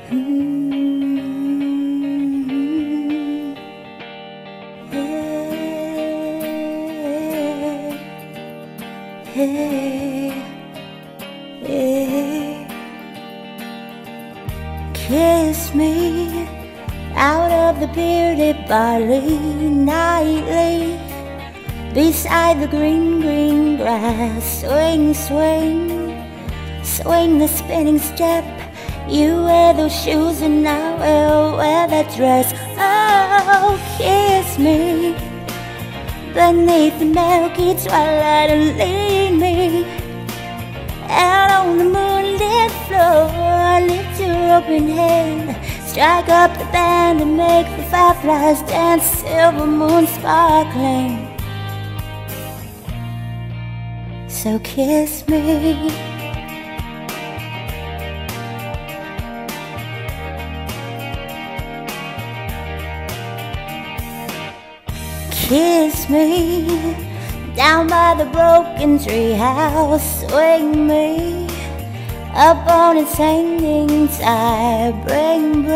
Kiss me out of the bearded barley nightly, beside the green, green grass. Swing, swing, swing the spinning step. You wear those shoes and I will wear that dress. Oh, kiss me beneath the milky twilight and lead me out on the moonlit floor. Lift your open hand, strike up the band and make the fireflies dance. Silver moon sparkling, so kiss me. Kiss me down by the broken tree house. Swing me up on its hanging side. Bring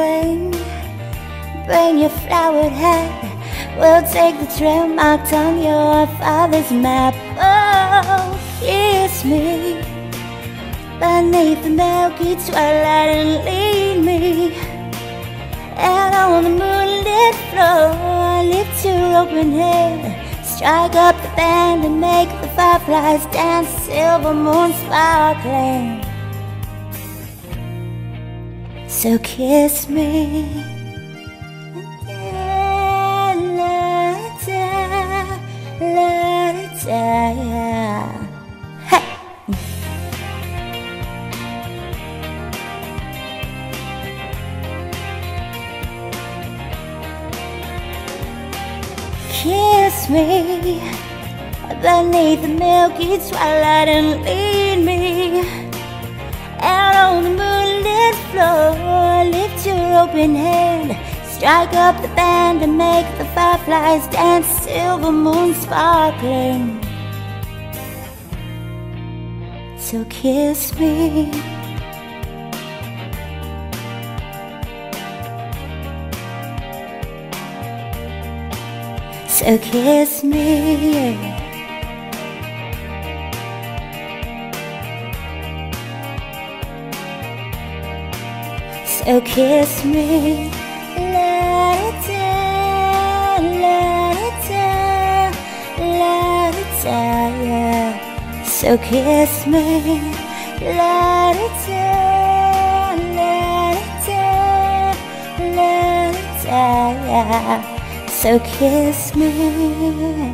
your flowered hat. We'll take the trail marked on your father's map. Oh, kiss me beneath the milky twilight and lead me out on the moonlit floor. Lift your open hand, strike up the band and make the fireflies dance. Silver moon sparkling, so kiss me. Hey. Kiss me beneath the milky twilight and lead me out on the moonlit floor. Lift your open hand, strike up the band and make the fireflies dance. Silver moon sparkling, so kiss me. So kiss me. So kiss me. La-da-da, la-da-da, la-da-da, yeah. So kiss me. La-da-da, la-da-da, la-da-da, yeah. So kiss me.